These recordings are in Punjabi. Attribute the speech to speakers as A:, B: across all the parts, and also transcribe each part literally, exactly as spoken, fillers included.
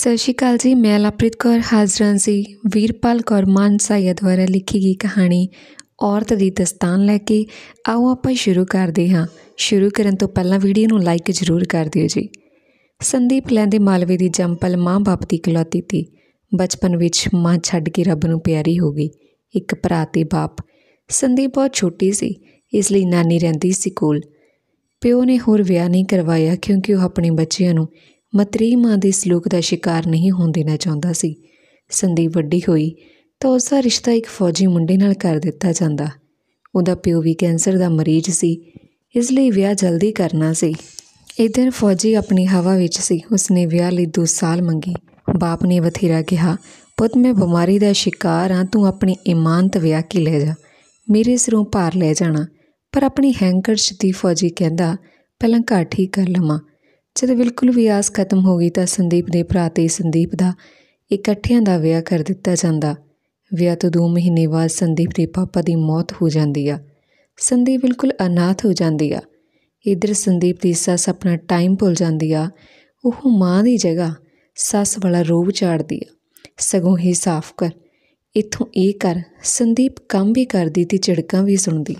A: ਸਤਿ ਸ਼੍ਰੀ ਅਕਾਲ ਜੀ। ਮੈਂ ਲਵਪ੍ਰੀਤ ਕੌਰ ਹਾਜ਼ਰ ਹਾਂ ਜੀ ਵੀਰਪਾਲ ਕੌਰ ਮਾਨਸਾਹੀਆ ਦੁਆਰਾ ਲਿਖੀ ਗਈ ਕਹਾਣੀ ਔਰਤ ਦੀ ਦਸਤਾਨ ਲੈ ਕੇ। ਆਓ ਆਪਾਂ ਸ਼ੁਰੂ ਕਰਦੇ ਹਾਂ। ਸ਼ੁਰੂ ਕਰਨ ਤੋਂ ਪਹਿਲਾਂ ਵੀਡੀਓ ਨੂੰ ਲਾਈਕ ਜ਼ਰੂਰ ਕਰ ਦਿਓ ਜੀ। ਸੰਦੀਪ ਲਹਿੰਦੇ ਮਾਲਵੇ ਦੀ ਜੰਮਪਲ ਮਾਂ ਬਾਪ ਦੀ ਇਕਲੌਤੀ ਤੀ। ਬਚਪਨ ਵਿੱਚ ਮਾਂ ਛੱਡ ਕੇ ਰੱਬ ਨੂੰ ਪਿਆਰੀ ਹੋ ਗਈ। ਇੱਕ ਭਰਾ ਤੇ ਬਾਪ। ਸੰਦੀਪ ਬਹੁਤ ਛੋਟੀ ਸੀ, ਇਸ ਲਈ ਨਾਨੀ ਰਹਿੰਦੀ ਸੀ ਕੋਲ। ਪਿਓ ਨੇ ਹੋਰ ਵਿਆਹ ਨਹੀਂ ਕਰਵਾਇਆ ਕਿਉਂਕਿ ਉਹ ਆਪਣੇ ਬੱਚਿਆਂ ਨੂੰ ਮਤਰੇਈ ਮਾਂ ਦੇ ਸਲੂਕ ਦਾ ਸ਼ਿਕਾਰ ਨਹੀਂ ਹੋਣ ਦੇਣਾ ਚਾਹੁੰਦਾ ਸੀ। ਸੰਦੀਪ ਵੱਡੀ ਹੋਈ ਤਾਂ ਉਸਦਾ ਰਿਸ਼ਤਾ ਇੱਕ ਫੌਜੀ ਮੁੰਡੇ ਨਾਲ ਕਰ ਦਿੱਤਾ ਜਾਂਦਾ। ਉਹਦਾ ਪਿਓ ਵੀ ਕੈਂਸਰ ਦਾ ਮਰੀਜ਼ ਸੀ, ਇਸ ਲਈ ਵਿਆਹ ਜਲਦੀ ਕਰਨਾ ਸੀ। ਇੱਧਰ ਫੌਜੀ ਆਪਣੀ ਹਵਾ ਵਿੱਚ ਸੀ। ਉਸਨੇ ਵਿਆਹ ਲਈ ਦੋ ਸਾਲ ਮੰਗੇ। ਬਾਪ ਨੇ ਬਥੇਰਾ ਕਿਹਾ, ਪੁੱਤ ਮੈਂ ਬਿਮਾਰੀ ਦਾ ਸ਼ਿਕਾਰ ਹਾਂ, ਤੂੰ ਆਪਣੀ ਇਮਾਨਤ ਵਿਆਹ ਕੇ ਲੈ ਜਾ, ਮੇਰੇ ਸਿਰੋਂ ਭਾਰ ਲੈ ਜਾਣਾ। ਪਰ ਆਪਣੀ ਹੈਂਕਰਸ਼ ਦੀ ਫੌਜੀ ਕਹਿੰਦਾ, ਪਹਿਲਾਂ ਘਰ ਠੀਕ ਕਰ ਲਵਾਂ। ਜਦੋਂ ਬਿਲਕੁਲ ਵੀ ਆਸ ਖਤਮ ਹੋ ਗਈ ਤਾਂ ਸੰਦੀਪ ਦੇ ਭਰਾ ਤੇ ਸੰਦੀਪ ਦਾ ਇਕੱਠਿਆਂ ਦਾ ਵਿਆਹ ਕਰ ਦਿੱਤਾ ਜਾਂਦਾ। ਵਿਆਹ ਤੋਂ ਦੋ ਮਹੀਨੇ ਬਾਅਦ ਸੰਦੀਪ ਦੇ ਪਾਪਾ ਦੀ ਮੌਤ ਹੋ ਜਾਂਦੀ ਆ। ਸੰਦੀਪ ਬਿਲਕੁਲ ਅਨਾਥ ਹੋ ਜਾਂਦੀ ਆ। ਇੱਧਰ ਸੰਦੀਪ ਦੀ ਸੱਸ ਆਪਣਾ ਟਾਈਮ ਭੁੱਲ ਜਾਂਦੀ ਆ। ਉਹ ਮਾਂ ਦੀ ਜਗ੍ਹਾ ਸੱਸ ਵਾਲਾ ਰੋਬ ਝਾੜਦੀ ਆ। ਸਗੋਂ ਹੀ ਸਾਫ਼ ਕਰ, ਇੱਥੋਂ ਇਹ ਕਰ। ਸੰਦੀਪ ਕੰਮ ਵੀ ਕਰਦੀ ਤੇ ਝਿੜਕਾਂ ਵੀ ਸੁਣਦੀ।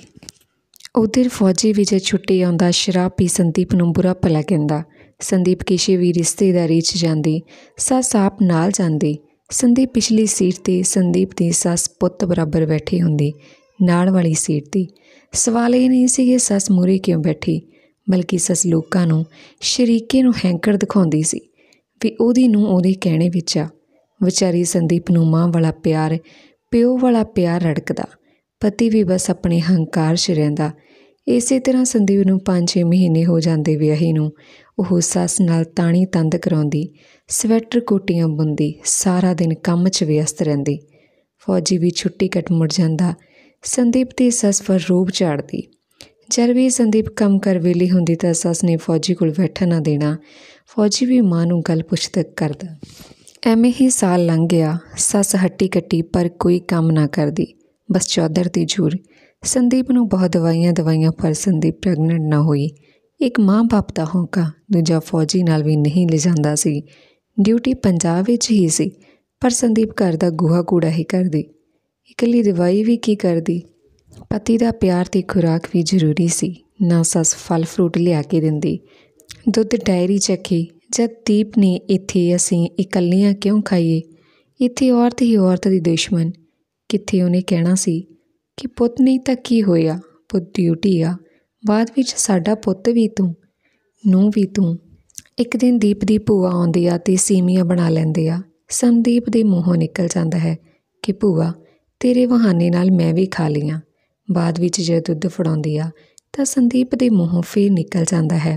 A: ਉੱਧਰ ਫੌਜੀ ਵੀ ਜੇ ਛੁੱਟੀ ਆਉਂਦਾ ਸ਼ਰਾਬ ਪੀ ਸੰਦੀਪ ਨੂੰ ਬੁਰਾ ਭਲਾ ਕਹਿੰਦਾ। ਸੰਦੀਪ ਕਿਸੇ ਵੀ ਰਿਸ਼ਤੇਦਾਰੀ 'ਚ ਜਾਂਦੀ, ਸੱਸ ਆਪ ਨਾਲ ਜਾਂਦੀ। ਸੰਦੀਪ ਪਿਛਲੀ ਸੀਟ 'ਤੇ, ਸੰਦੀਪ ਦੀ ਸੱਸ ਪੁੱਤ ਬਰਾਬਰ ਬੈਠੀ ਹੁੰਦੀ ਨਾਲ ਵਾਲੀ ਸੀਟ 'ਤੇ। ਸਵਾਲ ਇਹ ਨਹੀਂ ਸੀ ਕਿ ਸੱਸ ਮੂਹਰੇ ਕਿਉਂ ਬੈਠੀ, ਬਲਕਿ ਸੱਸ ਲੋਕਾਂ ਨੂੰ ਸ਼ਰੀਕੇ ਨੂੰ ਹੈਂਕੜ ਦਿਖਾਉਂਦੀ ਸੀ ਵੀ ਉਹਦੀ ਨੂੰ ਉਹਦੇ ਕਹਿਣੇ ਵਿੱਚ ਆ। ਵਿਚਾਰੀ ਸੰਦੀਪ ਨੂੰ ਮਾਂ ਵਾਲਾ ਪਿਆਰ, ਪਿਓ ਵਾਲਾ ਪਿਆਰ ਰੜਕਦਾ। ਪਤੀ ਵੀ ਬਸ ਆਪਣੇ ਹੰਕਾਰ 'ਚ ਰਹਿੰਦਾ। ਇਸੇ ਤਰ੍ਹਾਂ ਸੰਦੀਪ ਨੂੰ ਪੰਜ ਛੇ ਮਹੀਨੇ ਹੋ ਜਾਂਦੇ ਵਿਆਹੀ ਨੂੰ। ਉਹ ਸੱਸ ਨਾਲ ਤਾਣੀ ਤੰਦ ਕਰਾਉਂਦੀ, ਸਵੈਟਰ ਕੋਟੀਆਂ ਬੁਣਦੀ, ਸਾਰਾ ਦਿਨ ਕੰਮ 'ਚ ਵਿਅਸਤ ਰਹਿੰਦੀ। ਫੌਜੀ ਵੀ ਛੁੱਟੀ ਕੱਟ ਮੁੜ ਜਾਂਦਾ। ਸੰਦੀਪ ਦੀ ਸੱਸ ਪਰ ਰੋਬ ਝਾੜਦੀ। ਜਦ ਵੀ ਸੰਦੀਪ ਕੰਮ ਕਰ ਵਿਹਲੀ ਹੁੰਦੀ ਤਾਂ ਸੱਸ ਨੇ ਫੌਜੀ ਕੋਲ ਬੈਠਣ ਨਾ ਦੇਣਾ। ਫੌਜੀ ਵੀ ਮਾਂ ਨੂੰ ਗੱਲ ਪੁੱਛ-ਤੱਕ ਕਰਦਾ। ਐਵੇਂ ਹੀ ਸਾਲ ਲੰਘ ਗਿਆ। ਸੱਸ ਹੱਟੀ ਕੱਟੀ ਪਰ ਕੋਈ ਕੰਮ ਨਾ ਕਰਦੀ, ਬਸ ਚੌਧਰ ਦੀ ਜੂਰ। ਸੰਦੀਪ ਨੂੰ ਬਹੁਤ ਦਵਾਈਆਂ ਦਵਾਈਆਂ ਪਰ ਸੰਦੀਪ ਪ੍ਰੈਗਨੈਂਟ ਨਾ ਹੋਈ। ਇੱਕ ਮਾਂ ਬਾਪ ਦਾ ਹੋਕਾ ਦੂਜਾ ਫੌਜੀ ਨਾਲ ਵੀ ਨਹੀਂ ਲਿਜਾਂਦਾ ਸੀ। ਡਿਊਟੀ ਪੰਜਾਬ ਵਿੱਚ ਹੀ ਸੀ, ਪਰ ਸੰਦੀਪ ਘਰ ਦਾ ਗੋਹਾ ਕੂੜਾ ਹੀ ਕਰਦੀ। ਇਕੱਲੀ ਦਵਾਈ ਵੀ ਕੀ ਕਰਦੀ। ਪਤੀ ਦਾ ਪਿਆਰ ਤੇ ਖੁਰਾਕ ਵੀ ਜ਼ਰੂਰੀ ਸੀ। ਨਾ ਸੱਸ ਫਲ ਫਰੂਟ ਲਿਆ ਕੇ ਦਿੰਦੀ। ਦੁੱਧ ਡਾਇਰੀ ਚੱਖੀ। ਜਦ ਦੀਪ ਨੇ ਇੱਥੇ ਅਸੀਂ ਇਕੱਲੀਆਂ ਕਿਉਂ ਖਾਈਏ, ਇੱਥੇ ਔਰਤ ਹੀ ਔਰਤ ਦੀ ਦੁਸ਼ਮਣ। ਕਿੱਥੇ ਉਹਨੇ ਕਹਿਣਾ ਸੀ ਕਿ ਪੁੱਤ ਨਹੀਂ ਤਾਂ ਕੀ ਹੋਇਆ, ਪੁੱਤ ਡਿਊਟੀ ਆ, ਬਾਅਦ ਵਿੱਚ ਸਾਡਾ ਪੁੱਤ ਵੀ ਤੂੰ, ਨੂੰ ਵੀ ਤੂੰ। ਇੱਕ ਦਿਨ ਦੀਪ ਦੀ ਭੂਆ ਆਉਂਦੀ ਆ ਅਤੇ ਸੀਵੀਆਂ ਬਣਾ ਲੈਂਦੇ ਆ। ਸੰਦੀਪ ਦੇ ਮੂੰਹੋਂ ਨਿਕਲ ਜਾਂਦਾ ਹੈ ਕਿ ਭੂਆ ਤੇਰੇ ਬਹਾਨੇ ਨਾਲ ਮੈਂ ਵੀ ਖਾ ਲਈਆਂ। ਬਾਅਦ ਵਿੱਚ ਜਦ ਦੁੱਧ ਫੜਾਉਂਦੀ ਆ ਤਾਂ ਸੰਦੀਪ ਦੇ ਮੂੰਹੋਂ ਫਿਰ ਨਿਕਲ ਜਾਂਦਾ ਹੈ,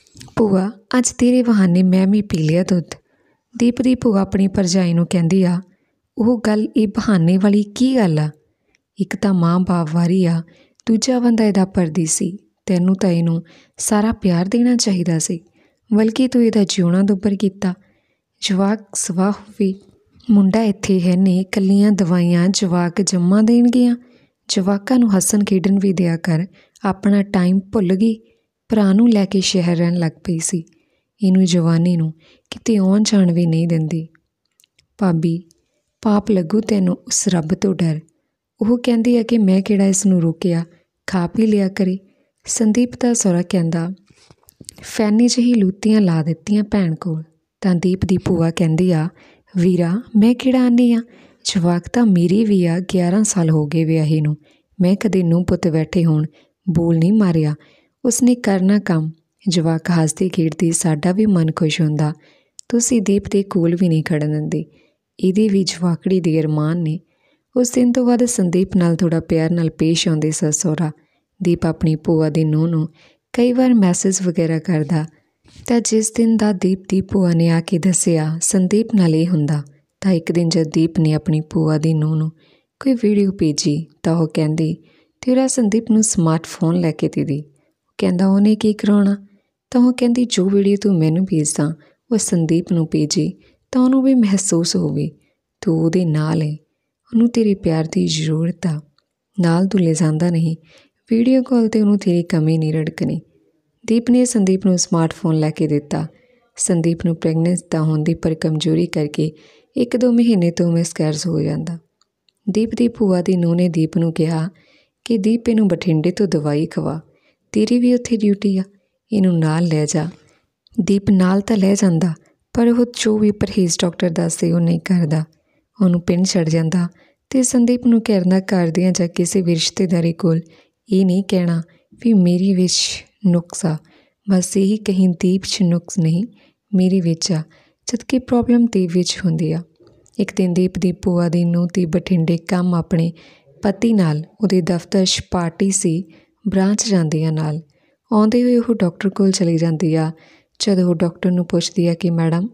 A: ਭੂਆ ਅੱਜ ਤੇਰੇ ਬਹਾਨੇ ਮੈਂ ਵੀ ਪੀ ਲਿਆ ਦੁੱਧ। ਦੀਪ ਦੀ ਭੂਆ ਆਪਣੀ ਭਰਜਾਈ ਨੂੰ ਕਹਿੰਦੀ ਆ, ਉਹ ਗੱਲ ਇਹ ਬਹਾਨੇ ਵਾਲੀ ਕੀ ਗੱਲ ਆ। ਇੱਕ ਤਾਂ ਮਾਂ ਬਾਪ ਵਾਰੀ ਆ, ਦੂਜਾ ਬੰਦਾ ਇਹਦਾ ਪਰਦੇਸੀ। ਤੈਨੂੰ ਤਾਂ ਇਹਨੂੰ ਸਾਰਾ ਪਿਆਰ ਦੇਣਾ ਚਾਹੀਦਾ ਸੀ, ਬਲਕਿ ਤੂੰ ਇਹਦਾ ਜਿਉਣਾ ਦੁੱਬਰ ਕੀਤਾ। ਜਵਾਕ ਸਵਾਹ ਹੋਵੇ, ਮੁੰਡਾ ਇੱਥੇ ਹੈ ਨੇ, ਇਕੱਲੀਆਂ ਦਵਾਈਆਂ ਜਵਾਕ ਜੰਮਾ ਦੇਣਗੀਆਂ। ਜਵਾਕਾਂ ਨੂੰ ਹੱਸਣ ਖੇਡਣ ਵੀ ਦਿਆ ਕਰ। ਆਪਣਾ ਟਾਈਮ ਭੁੱਲ ਗਈ। ਭਰਾ ਨੂੰ ਲੈ ਕੇ ਸ਼ਹਿਰ ਰਹਿਣ ਲੱਗ ਪਈ ਸੀ। ਇਹਨੂੰ ਜਵਾਨੀ ਨੂੰ ਕਿਤੇ ਆਉਣ ਜਾਣ ਵੀ ਨਹੀਂ ਦਿੰਦੀ। ਭਾਬੀ ਪਾਪ ਲੱਗੂ ਤੈਨੂੰ ਉਸ ਰੱਬ ਤੋਂ ਡਰ। ਉਹ ਕਹਿੰਦੀ ਹੈ ਕਿ ਮੈਂ ਕਿਹੜਾ ਇਸ ਨੂੰ ਰੋਕਿਆ, ਖਾ ਪੀ ਲਿਆ ਕਰੇ। ਸੰਦੀਪ ਦਾ ਸਹੁਰਾ ਕਹਿੰਦਾ, ਫੈਨੀ ਜਿਹੀ ਲੂਤੀਆਂ ਲਾ ਦਿੱਤੀਆਂ ਭੈਣ ਕੋਲ। ਤਾਂ ਦੀਪ ਦੀ ਭੂਆ ਕਹਿੰਦੀ ਆ, ਵੀਰਾ ਮੈਂ ਕਿਹੜਾ ਆਨੀ ਆ, ਜਵਾਕ ਤਾਂ ਮੇਰੀ ਵੀ ਆ। ਗਿਆਰਾਂ ਸਾਲ ਹੋ ਗਏ ਵਿਆਹੀ ਨੂੰ, ਮੈਂ ਕਦੇ ਨੂੰਹ ਪੁੱਤ ਬੈਠੇ ਹੋਣ ਬੋਲ ਨਹੀਂ ਮਾਰਿਆ। ਉਸਨੇ ਕਰਨਾ ਕੰਮ, ਜਵਾਕ ਹੱਸਦੀ ਖੇਡਦੀ, ਸਾਡਾ ਵੀ ਮਨ ਖੁਸ਼ ਹੁੰਦਾ। ਤੁਸੀਂ ਦੀਪ ਦੇ ਕੋਲ ਵੀ ਨਹੀਂ ਖੜਨ ਦਿੰਦੀ। ਇਹਦੇ ਵੀ ਜਵਾਕੜੀ ਦੇ ਅਰਮਾਨ ਨੇ। ਉਸ ਦਿਨ ਤੋਂ ਬਾਅਦ ਸੰਦੀਪ ਨਾਲ ਥੋੜ੍ਹਾ ਪਿਆਰ ਨਾਲ ਪੇਸ਼ ਆਉਂਦੇ ਸੱਸ ਸਹੁਰਾ। ਦੀਪ ਆਪਣੀ ਭੂਆ ਦੀ ਨੂੰਹ ਨੂੰ ਕਈ ਵਾਰ ਮੈਸੇਜ ਵਗੈਰਾ ਕਰਦਾ। ਤਾਂ ਜਿਸ ਦਿਨ ਦਾ ਦੀਪ ਦੀ ਭੂਆ ਨੇ ਆ ਕੇ ਦੱਸਿਆ ਸੰਦੀਪ ਨਾਲ ਇਹ ਹੁੰਦਾ, ਤਾਂ ਇੱਕ ਦਿਨ ਜਦ ਦੀਪ ਨੇ ਆਪਣੀ ਭੂਆ ਦੀ ਨੂੰਹ ਨੂੰ ਕੋਈ ਵੀਡੀਓ ਭੇਜੀ ਤਾਂ ਉਹ ਕਹਿੰਦੀ, ਤੇਰਾ ਸੰਦੀਪ ਨੂੰ ਸਮਾਰਟਫੋਨ ਲੈ ਕੇ ਦੇ ਦੇ। ਕਹਿੰਦਾ ਉਹਨੇ ਕੀ ਕਰਾਉਣਾ। ਤਾਂ ਉਹ ਕਹਿੰਦੀ ਜੋ ਵੀਡੀਓ ਤੂੰ ਮੈਨੂੰ ਭੇਜਦਾ ਉਹ ਸੰਦੀਪ ਨੂੰ ਭੇਜੀ ਤਾਂ ਉਹਨੂੰ ਵੀ ਮਹਿਸੂਸ ਹੋਵੇ ਤੂੰ ਉਹਦੇ ਨਾਲ ਹੈ, ਉਹਨੂੰ ਤੇਰੇ ਪਿਆਰ ਦੀ ਜ਼ਰੂਰਤ ਆ। ਨਾਲ ਤੂੰ ਲਿਜਾਂਦਾ ਨਹੀਂ, ਵੀਡੀਓ ਕਾਲ 'ਤੇ ਉਹਨੂੰ ਤੇਰੀ ਕਮੀ ਨਹੀਂ ਰੜਕਣੀ। ਦੀਪ ਨੇ ਸੰਦੀਪ ਨੂੰ ਸਮਾਰਟਫੋਨ ਲੈ ਕੇ ਦਿੱਤਾ। ਸੰਦੀਪ ਨੂੰ ਪ੍ਰੈਗਨੈਂਸ ਤਾਂ ਹੁੰਦੀ, ਪਰ ਕਮਜ਼ੋਰੀ ਕਰਕੇ ਇੱਕ ਦੋ ਮਹੀਨੇ ਤੋਂ ਮਿਸਕੈਰਜ ਹੋ ਜਾਂਦਾ। ਦੀਪ ਦੀ ਭੂਆ ਦੀ ਨੂੰਹ ਨੇ ਦੀਪ ਨੂੰ ਕਿਹਾ ਕਿ ਦੀਪ ਇਹਨੂੰ ਬਠਿੰਡੇ ਤੋਂ ਦਵਾਈ ਖਵਾ, ਤੇਰੀ ਵੀ ਉੱਥੇ ਡਿਊਟੀ ਆ, ਇਹਨੂੰ ਨਾਲ ਲੈ ਜਾ। ਦੀਪ ਨਾਲ ਤਾਂ ਲੈ ਜਾਂਦਾ, ਪਰ ਉਹ ਜੋ ਵੀ ਪਰਹੇਜ਼ ਡਾਕਟਰ ਦੱਸਦੇ ਉਹ ਨਹੀਂ ਕਰਦਾ। ਉਹਨੂੰ ਪਿੰਡ ਛੱਡ ਜਾਂਦਾ ਅਤੇ ਸੰਦੀਪ ਨੂੰ ਕਹਿਣਾ ਕਰਦਿਆਂ ਜਾਂ ਕਿਸੇ ਵੀ ਰਿਸ਼ਤੇਦਾਰੀ ਕੋਲ ਇਹ ਨਹੀਂ ਕਹਿਣਾ ਵੀ ਮੇਰੀ ਵਿੱਚ ਨੁਕਸ ਆ, ਬਸ ਇਹੀ ਕਹੀਂ ਦੀਪ 'ਚ ਨੁਕਸ ਨਹੀਂ ਮੇਰੇ ਵਿੱਚ ਆ, ਜਦਕਿ ਪ੍ਰੋਬਲਮ ਦੀਪ ਵਿੱਚ ਹੁੰਦੀ ਆ। ਇੱਕ ਦਿਨ ਦੀਪ ਦੀ ਭੂਆ ਦੀ ਨੂੰਹ ਦੀ ਬਠਿੰਡੇ ਕੰਮ ਆਪਣੇ ਪਤੀ ਨਾਲ ਉਹਦੇ ਦਫ਼ਤਰ 'ਚ ਪਾਰਟੀ ਸੀ, ਬ੍ਰਾਂਚ ਜਾਂਦੀ ਆ ਨਾਲ। ਆਉਂਦੇ ਹੋਏ ਉਹ ਡਾਕਟਰ ਕੋਲ ਚਲੀ ਜਾਂਦੀ ਆ। ਜਦੋਂ ਉਹ ਡਾਕਟਰ ਨੂੰ ਪੁੱਛਦੀ ਆ ਕਿ ਮੈਡਮ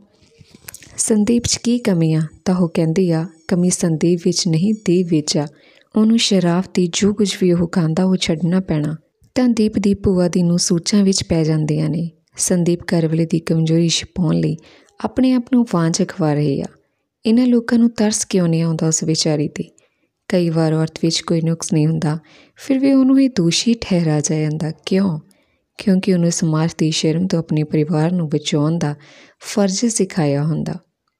A: ਸੰਦੀਪ 'ਚ ਕੀ ਕਮੀ ਆ, ਤਾਂ ਉਹ ਕਹਿੰਦੀ ਆ ਕਮੀ ਸੰਦੀਪ ਵਿੱਚ ਨਹੀਂ ਦੀਪ ਵਿੱਚ ਆ, ਉਹਨੂੰ ਸ਼ਰਾਬ ਦੀ ਜੋ ਕੁਝ ਵੀ ਉਹ ਖਾਂਦਾ ਉਹ ਛੱਡਣਾ ਪੈਣਾ। ਤਾਂ ਦੀਪ ਦੀ ਭੂਆ ਦੀ ਨੂੰ ਸੋਚਾਂ ਵਿੱਚ ਪੈ ਜਾਂਦੀਆਂ ਨੇ। ਸੰਦੀਪ ਘਰਵਾਲੇ ਦੀ ਕਮਜ਼ੋਰੀ ਛਿਪਾਉਣ ਲਈ ਆਪਣੇ ਆਪ ਨੂੰ ਵਾਂਝ ਖਵਾ ਰਹੇ ਆ। ਇਹਨਾਂ ਲੋਕਾਂ ਨੂੰ ਤਰਸ ਕਿਉਂ ਨਹੀਂ ਆਉਂਦਾ ਉਸ ਵਿਚਾਰੀ 'ਤੇ? ਕਈ ਵਾਰ ਔਰਤ ਵਿੱਚ ਕੋਈ ਨੁਕਸ ਨਹੀਂ ਹੁੰਦਾ, ਫਿਰ ਵੀ ਉਹਨੂੰ ਇਹ ਦੋਸ਼ੀ ਠਹਿਰਾਇਆ ਜਾਂਦਾ। ਕਿਉਂ? ਕਿਉਂਕਿ ਉਹਨੂੰ ਸਮਾਜ ਦੀ ਸ਼ਰਮ ਤੋਂ ਆਪਣੇ ਪਰਿਵਾਰ ਨੂੰ ਬਚਾਉਣ ਦਾ ਫਰਜ਼ ਸਿਖਾਇਆ ਹੁੰਦਾ।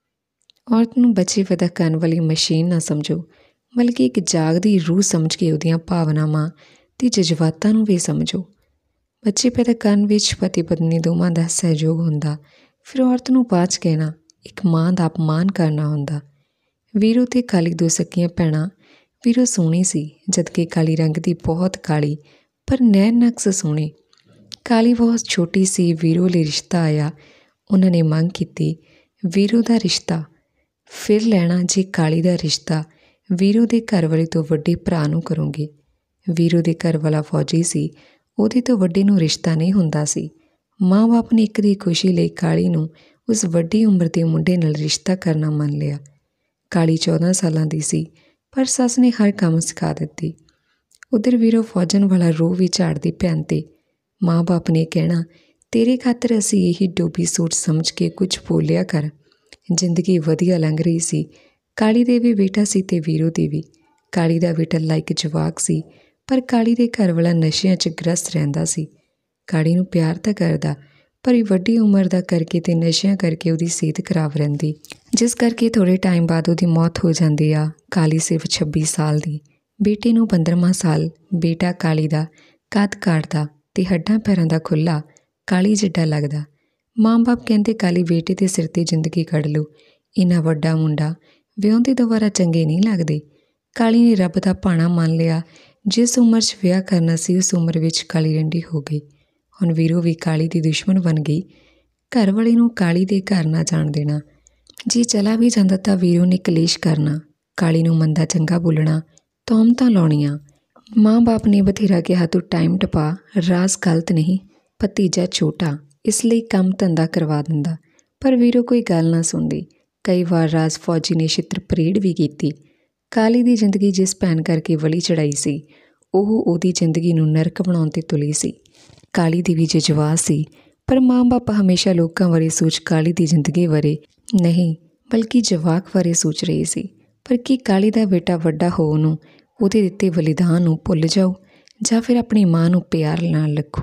A: ਔਰਤ ਨੂੰ ਬੱਚੇ ਪੈਦਾ ਕਰਨ ਵਾਲੀ ਮਸ਼ੀਨ ਨਾ ਸਮਝੋ, ਬਲਕਿ ਇੱਕ ਜਾਗਦੀ ਰੂਹ ਸਮਝ ਕੇ ਉਹਦੀਆਂ ਭਾਵਨਾਵਾਂ ਅਤੇ ਜਜ਼ਬਾਤਾਂ ਨੂੰ ਵੀ ਸਮਝੋ। ਬੱਚੇ ਪੈਦਾ ਕਰਨ ਵਿੱਚ ਪਤੀ ਪਤਨੀ ਦੋਵਾਂ ਦਾ ਸਹਿਯੋਗ ਹੁੰਦਾ, ਫਿਰ ਔਰਤ ਨੂੰ ਬਾਅਦ 'ਚ ਕਹਿਣਾ ਇੱਕ ਮਾਂ ਦਾ ਅਪਮਾਨ ਕਰਨਾ ਹੁੰਦਾ। ਵੀਰੋ ਅਤੇ ਕਾਲੀ ਦੋ ਸਕੀਆਂ ਭੈਣਾਂ। ਵੀਰੋ ਸੋਹਣੀ ਸੀ, ਜਦਕਿ ਕਾਲੀ ਰੰਗ ਦੀ ਬਹੁਤ ਕਾਲੀ, ਪਰ ਨੈਣ ਨਕਸ਼ ਸੋਹਣੇ। ਕਾਲੀ ਬਹੁਤ ਛੋਟੀ ਸੀ। ਵੀਰੋ ਲਈ ਰਿਸ਼ਤਾ ਆਇਆ। ਉਹਨਾਂ ਨੇ ਮੰਗ ਕੀਤੀ ਵੀਰੋ ਦਾ ਰਿਸ਼ਤਾ ਫਿਰ ਲੈਣਾ ਜੇ ਕਾਲੀ ਦਾ ਰਿਸ਼ਤਾ ਵੀਰੋ ਦੇ ਘਰ ਵਾਲੇ ਤੋਂ ਵੱਡੇ ਭਰਾ ਨੂੰ ਕਰੂੰਗੀ। ਵੀਰੋ ਦੇ ਘਰ ਵਾਲਾ ਫੌਜੀ ਸੀ, ਉਹਦੇ ਤੋਂ ਵੱਡੇ ਨੂੰ ਰਿਸ਼ਤਾ ਨਹੀਂ ਹੁੰਦਾ ਸੀ। ਮਾਂ ਬਾਪ ਨੇ ਇੱਕ ਦੀ ਖੁਸ਼ੀ ਲਈ ਕਾਲੀ ਨੂੰ ਉਸ ਵੱਡੀ ਉਮਰ ਦੇ ਮੁੰਡੇ ਨਾਲ ਰਿਸ਼ਤਾ ਕਰਨਾ ਮੰਨ ਲਿਆ। ਕਾਲੀ ਚੌਦਾਂ ਸਾਲਾਂ ਦੀ ਸੀ, ਪਰ ਸੱਸ ਨੇ ਹਰ ਕੰਮ ਸਿਖਾ ਦਿੱਤੀ। ਉੱਧਰ ਵੀਰੋ ਫੌਜਣ ਵਾਲਾ ਰੋਹ ਵੀ ਝਾੜਦੀ ਭੈਣ 'ਤੇ। ਮਾਂ ਬਾਪ ਨੇ ਕਹਿਣਾ ਤੇਰੇ ਖਾਤਰ ਅਸੀਂ ਇਹੀ ਡੋਬੀ ਸੋਚ ਸਮਝ ਕੇ ਕੁਝ ਬੋਲਿਆ ਕਰ। ਜ਼ਿੰਦਗੀ ਵਧੀਆ ਲੰਘ ਰਹੀ ਸੀ। ਕਾਲੀ ਦੇ ਵੀ ਬੇਟਾ ਸੀ ਅਤੇ ਵੀਰੋ ਦੀ ਵੀ। ਕਾਲੀ ਦਾ ਬੇਟਾ ਲਾਇਕ ਜਵਾਕ ਸੀ, ਪਰ ਕਾਲੀ ਦੇ ਘਰ ਵਾਲਾ ਨਸ਼ਿਆਂ 'ਚ ਗ੍ਰਸਤ ਰਹਿੰਦਾ ਸੀ। ਕਾਲੀ ਨੂੰ ਪਿਆਰ ਤਾਂ ਕਰਦਾ, ਪਰ ਵੱਡੀ ਉਮਰ ਦਾ ਕਰਕੇ ਅਤੇ ਨਸ਼ਿਆਂ ਕਰਕੇ ਉਹਦੀ ਸਿਹਤ ਖਰਾਬ ਰਹਿੰਦੀ, ਜਿਸ ਕਰਕੇ ਥੋੜ੍ਹੇ ਟਾਈਮ ਬਾਅਦ ਉਹਦੀ ਮੌਤ ਹੋ ਜਾਂਦੀ ਆ। ਕਾਲੀ ਸਿਰਫ ਛੱਬੀ ਸਾਲ ਦੀ, ਬੇਟੇ ਨੂੰ ਪੰਦਰਵਾਂ ਸਾਲ। ਬੇਟਾ ਕਾਲੀ ਦਾ ਕੱਦ ਕਾਟਦਾ ਅਤੇ ਹੱਡਾਂ ਪੈਰਾਂ ਦਾ ਖੁੱਲ੍ਹਾ ਕਾਲੀ ਜਿੱਡਾ ਲੱਗਦਾ। ਮਾਂ ਬਾਪ ਕਹਿੰਦੇ ਕਾਲੀ ਬੇਟੇ ਦੇ ਸਿਰ 'ਤੇ ਜ਼ਿੰਦਗੀ ਕੱਢ ਲਓ, ਇੰਨਾ ਵੱਡਾ ਮੁੰਡਾ ਵਿਆਹੁੰਦੇ ਦੁਬਾਰਾ ਚੰਗੇ ਨਹੀਂ ਲੱਗਦੇ। ਕਾਲੀ ਨੇ ਰੱਬ ਦਾ ਭਾਣਾ ਮੰਨ ਲਿਆ। ਜਿਸ ਉਮਰ 'ਚ ਵਿਆਹ ਕਰਨਾ ਸੀ ਉਸ ਉਮਰ ਵਿੱਚ ਕਾਲੀ ਰੰਡੀ ਹੋ ਗਈ। ਹੁਣ ਵੀਰੋ ਵੀ ਕਾਲੀ ਦੀ ਦੁਸ਼ਮਣ ਬਣ ਗਈ। ਘਰ ਵਾਲੇ ਨੂੰ ਕਾਲੀ ਦੇ ਘਰ ਨਾ ਜਾਣ ਦੇਣਾ। ਜੇ ਚਲਾ ਵੀ ਜਾਂਦਾ ਤਾਂ ਵੀਰੋ ਨੇ ਕਲੇਸ਼ ਕਰਨਾ, ਕਾਲੀ ਨੂੰ ਮੰਦਾ ਚੰਗਾ ਬੋਲਣਾ, ਤੌਹਮਤਾਂ ਲਾਉਣੀਆਂ। ਮਾਂ ਬਾਪ ਨੇ ਬਥੇਰਾ ਕਿਹਾ ਤੂੰ ਟਾਈਮ ਟਪਾ, ਰਾਜ ਗਲਤ ਨਹੀਂ, ਭਤੀਜਾ ਛੋਟਾ, ਇਸ ਲਈ ਕੰਮ ਧੰਦਾ ਕਰਵਾ ਦਿੰਦਾ। ਪਰ ਵੀਰੋ ਕੋਈ ਗੱਲ ਨਾ ਸੁਣਦੀ। ਕਈ ਵਾਰ ਰਾਜ ਫੌਜੀ ਨੇ ਛਿੱਤਰ ਪਰੇਡ ਵੀ ਕੀਤੀ। ਕਾਲੀ ਦੀ ਜ਼ਿੰਦਗੀ ਜਿਸ ਭੈਣ ਕਰਕੇ ਵਲੀ ਚੜਾਈ ਸੀ, ਉਹ ਉਹਦੀ ਜ਼ਿੰਦਗੀ ਨੂੰ ਨਰਕ ਬਣਾਉਣ 'ਤੇ ਤੁਲੀ ਸੀ। ਕਾਲੀ ਦੀ ਵੀ ਜਜ਼ਬਾਤ ਸੀ, ਪਰ ਮਾਂ ਬਾਪ ਹਮੇਸ਼ਾ ਲੋਕਾਂ ਬਾਰੇ ਸੋਚ ਕਾਲੀ ਦੀ ਜ਼ਿੰਦਗੀ ਬਾਰੇ ਨਹੀਂ, ਬਲਕਿ ਜਵਾਕ ਬਾਰੇ ਸੋਚ ਰਹੇ ਸੀ। ਪਰ ਕੀ ਕਾਲੀ ਦਾ ਬੇਟਾ ਵੱਡਾ ਹੋ ਉਹਨੂੰ ਉਹਦੇ ਦਿੱਤੇ ਬਲੀਦਾਨ ਨੂੰ ਭੁੱਲ ਜਾਊ, ਜਾਂ ਫਿਰ ਆਪਣੀ ਮਾਂ ਨੂੰ ਪਿਆਰ ਨਾਲ ਰੱਖੂ?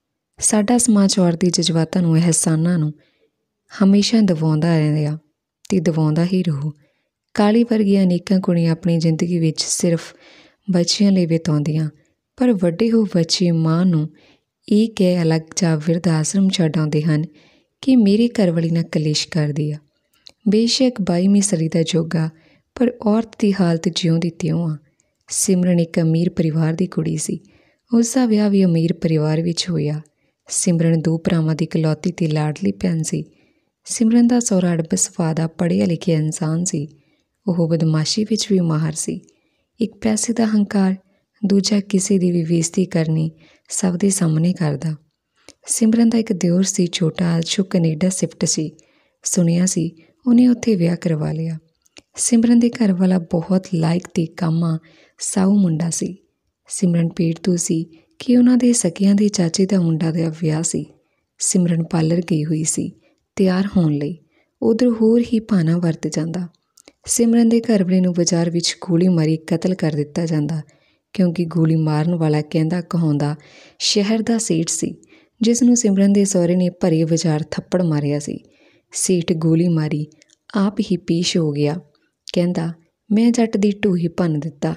A: ਸਾਡਾ ਸਮਾਜ ਔਰਤ ਦੇ ਜਜ਼ਬਾਤਾਂ ਨੂੰ, ਅਹਿਸਾਨਾਂ ਨੂੰ ਹਮੇਸ਼ਾ ਦਬਾਉਂਦਾ ਰਹਿੰਦਾ ਅਤੇ ਦਬਾਉਂਦਾ ਹੀ ਰਹੂ। ਕਾਲੀ ਵਰਗੀਆਂ ਅਨੇਕਾਂ ਕੁੜੀਆਂ ਆਪਣੀ ਜ਼ਿੰਦਗੀ ਵਿੱਚ ਸਿਰਫ ਬੱਚਿਆਂ ਲਈ ਬਿਤਾਉਂਦੀਆਂ, ਪਰ ਵੱਡੇ ਹੋ ਬੱਚੇ ਮਾਂ ਨੂੰ ਇਹ ਕਹਿ ਅਲੱਗ ਜਾਂ ਬਿਰਧ ਆਸ਼ਰਮ ਛੱਡ ਆਉਂਦੇ ਹਨ ਕਿ ਮੇਰੇ ਘਰ ਵਾਲੀ ਨਾਲ ਕਲੇਸ਼ ਕਰਦੀ ਆ। ਬੇਸ਼ੱਕ ਬਾਈਵੀਂ ਸਦੀ ਦਾ ਯੁੱਗ ਆ, ਪਰ ਔਰਤ ਦੀ ਹਾਲਤ ਜਿਉਂ ਦੀ ਤਿਉਂ ਆ। ਸਿਮਰਨ ਇੱਕ ਅਮੀਰ ਪਰਿਵਾਰ ਦੀ ਕੁੜੀ ਸੀ। ਉਸ ਦਾ ਵਿਆਹ ਵੀ ਅਮੀਰ ਪਰਿਵਾਰ ਵਿੱਚ ਹੋਇਆ। ਸਿਮਰਨ ਦੋ ਭਰਾਵਾਂ ਦੀ ਇਕਲੌਤੀ ਅਤੇ ਲਾਡਲੀ ਭੈਣ ਸੀ। ਸਿਮਰਨ ਦਾ ਸਹੁਰਾ ਅੜਬ ਸੁਭਾਅ ਦਾ ਪੜ੍ਹਿਆ ਲਿਖਿਆ ਇਨਸਾਨ ਸੀ। ਉਹ ਬਦਮਾਸ਼ੀ ਵਿੱਚ ਵੀ ਮਾਹਰ ਸੀ। ਇੱਕ ਪੈਸੇ ਦਾ ਹੰਕਾਰ, ਦੂਜਾ ਕਿਸੇ ਦੀ ਵੀ ਬੇਇੱਜ਼ਤੀ ਕਰਨੀ ਸਭ ਦੇ ਸਾਹਮਣੇ ਕਰਦਾ। ਸਿਮਰਨ ਦਾ ਇੱਕ ਦਿਓਰ ਸੀ ਛੋਟਾ, ਜੋ ਕੈਨੇਡਾ ਸ਼ਿਫਟ ਸੀ। ਸੁਣਿਆ ਸੀ ਉਹਨੇ ਉੱਥੇ ਵਿਆਹ ਕਰਵਾ ਲਿਆ। ਸਿਮਰਨ ਦੇ ਘਰ ਵਾਲਾ ਬਹੁਤ ਲਾਇਕ ਅਤੇ ਕਾਮਾ ਸਾਊ ਮੁੰਡਾ ਸੀ। ਸਿਮਰਨ ਪੇਟ ਤੋਂ ਸੀ ਕਿ ਉਹਨਾਂ ਦੇ ਸਕਿਆਂ ਦੇ ਚਾਚੇ ਦਾ ਮੁੰਡਾ ਦਾ ਵਿਆਹ ਸੀ। ਸਿਮਰਨ ਪਾਰਲਰ ਗਈ ਹੋਈ ਸੀ ਤਿਆਰ ਹੋਣ ਲਈ। ਉੱਧਰ ਹੋਰ ਹੀ ਭਾਣਾ ਵਰਤ ਜਾਂਦਾ। ਸਿਮਰਨ ਦੇ ਘਰ ਵਾਲੇ ਨੂੰ ਬਾਜ਼ਾਰ ਵਿੱਚ ਗੋਲੀ ਮਾਰੀ ਕਤਲ ਕਰ ਦਿੱਤਾ ਜਾਂਦਾ, ਕਿਉਂਕਿ ਗੋਲੀ ਮਾਰਨ ਵਾਲਾ ਕਹਿੰਦਾ ਕਹਾਉਂਦਾ ਸ਼ਹਿਰ ਦਾ ਸੇਠ ਸੀ, ਜਿਸ ਨੂੰ ਸਿਮਰਨ ਦੇ ਸਹੁਰੇ ਨੇ ਭਰੇ ਵਿਚਾਰ ਥੱਪੜ ਮਾਰਿਆ ਸੀ। ਸੇਠ ਗੋਲੀ ਮਾਰੀ, ਆਪ ਹੀ ਪੇਸ਼ ਹੋ ਗਿਆ। ਕਹਿੰਦਾ, ਮੈਂ ਜੱਟ ਦੀ ਢੂਹੀ ਭੰਨ ਦਿੱਤਾ।